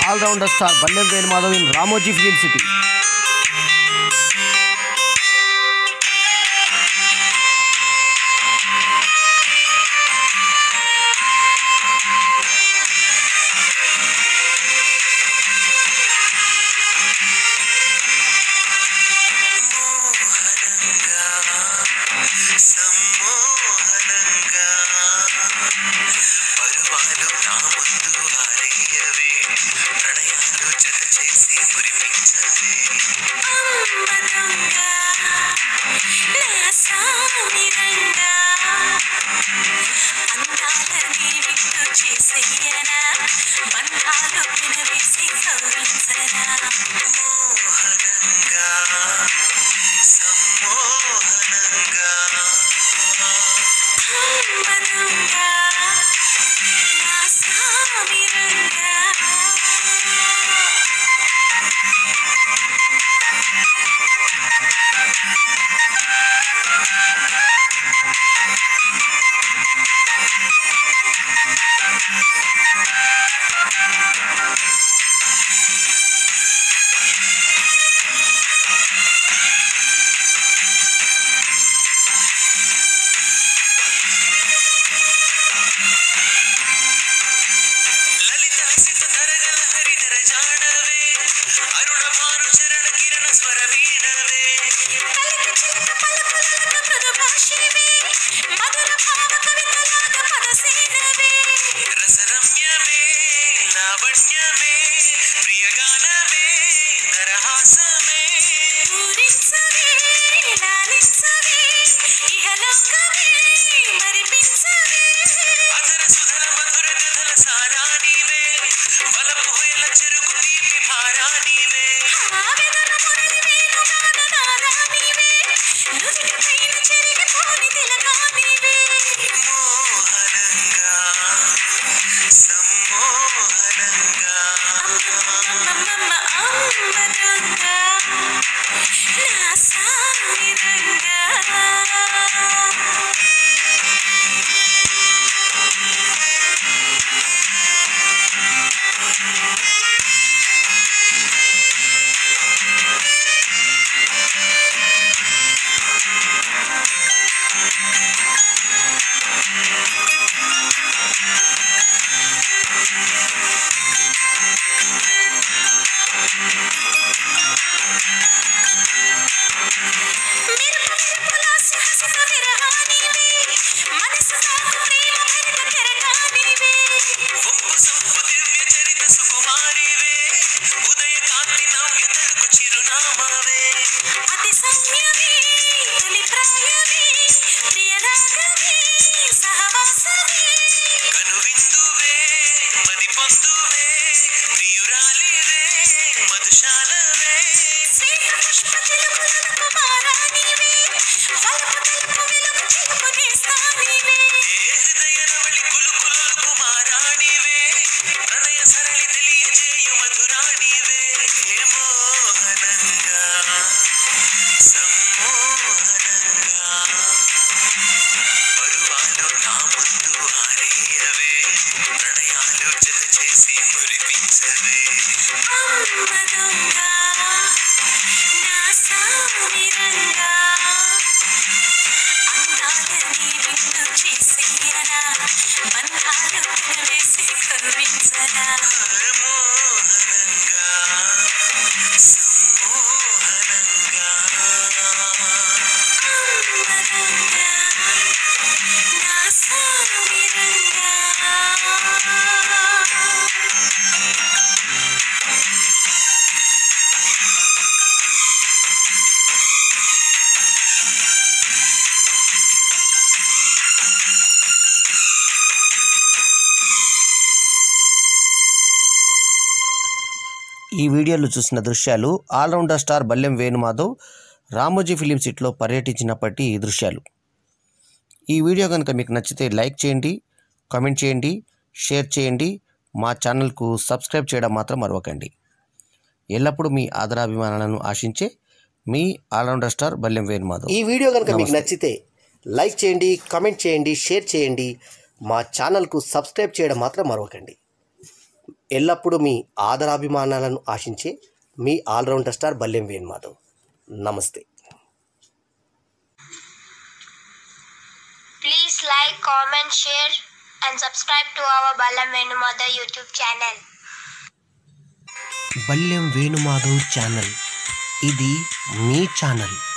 all-rounder star Ballem Venumadhav in Ramoji Film City. ఈ వీడియోలో చూసిన దృశ్యాలు allrounder star Ballam Venumadhav Ramoji film సిటీలో పర్యటించినప్పటి దృశ్యాలు. ఈ వీడియో కనుక మీకు నచ్చితే లైక్ చేయండి, కామెంట్ చేయండి, షేర్ చేయండి. మా ఛానల్కు సబ్స్క్రైబ్ చేయడం మాత్రం మరవకండి. ఎల్లప్పుడూ మీ ఆదరాభిమానాలను ఆశించే మీ ఆల్రౌండర్ స్టార్ బల్లెం వేణుమాధవ్. ఈ వీడియో కనుక మీకు నచ్చితే లైక్ చేయండి, కామెంట్ చేయండి, షేర్ చేయండి. మా ఛానల్కు సబ్స్క్రైబ్ చేయడం మాత్రం మరవకండి. ఎల్లప్పుడూ మీ ఆదరాభిమానాలను ఆశించే మీ ఆల్రౌండర్ స్టార్ బల్లెం వేణుమాధవ్. నమస్తే. Please like, comment, share and subscribe to our Ballam Venumadhav YouTube channel. Ballam Venumadhav channel, ఇది మీ ఛానల్.